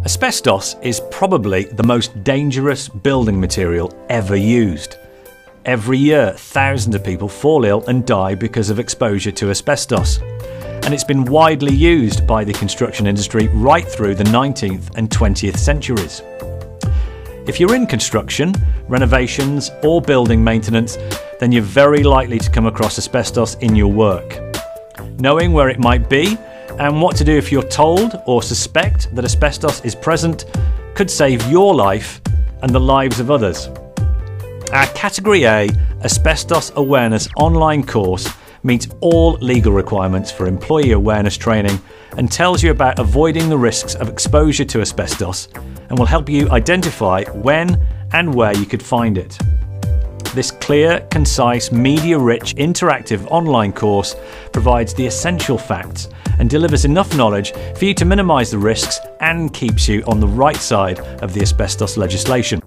Asbestos is probably the most dangerous building material ever used. Every year, thousands of people fall ill and die because of exposure to asbestos. And it's been widely used by the construction industry right through the 19th and 20th centuries. If you're in construction, renovations or building maintenance, then you're very likely to come across asbestos in your work. Knowing where it might be and what to do if you're told or suspect that asbestos is present could save your life and the lives of others. Our Category A Asbestos Awareness online course meets all legal requirements for employee awareness training and tells you about avoiding the risks of exposure to asbestos and will help you identify when and where you could find it. This clear, concise, media-rich, interactive online course provides the essential facts and delivers enough knowledge for you to minimise the risks and keeps you on the right side of the asbestos legislation.